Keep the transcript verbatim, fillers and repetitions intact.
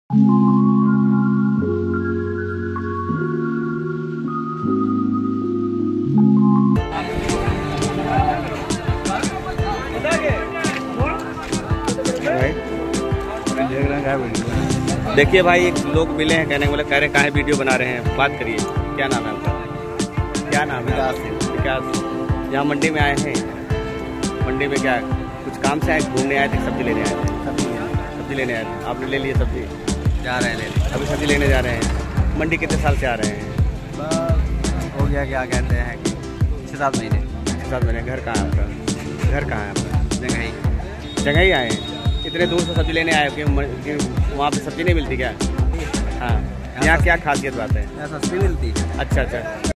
देखिए भाई, एक लोग मिले हैं, कहने बोले कह रहे कहाँ वीडियो बना रहे हैं, बात करिए। क्या नाम है आपका? क्या नाम है? विकास। यहाँ मंडी में आए हैं। मंडी में क्या कुछ काम से आए, घूमने आए थे, सब्जी लेने आए थे? सब्जी लेने आए थे। आपने ले लिए सब्जी? जा रहे हैं लेने। अभी सब्जी लेने जा रहे हैं। मंडी कितने साल से आ रहे हैं? हो गया क्या कहते हैं कि छः सात महीने। छः सात महीने। घर कहाँ है आपका? घर कहाँ है आपका? जंघई। जंघई आए हैं। इतने दूर से सब्जी लेने आए कि वहाँ पे सब्जी नहीं मिलती क्या? हाँ, यहाँ क्या खासियत बात है? यहाँ सस्ती मिलती है। अच्छा अच्छा।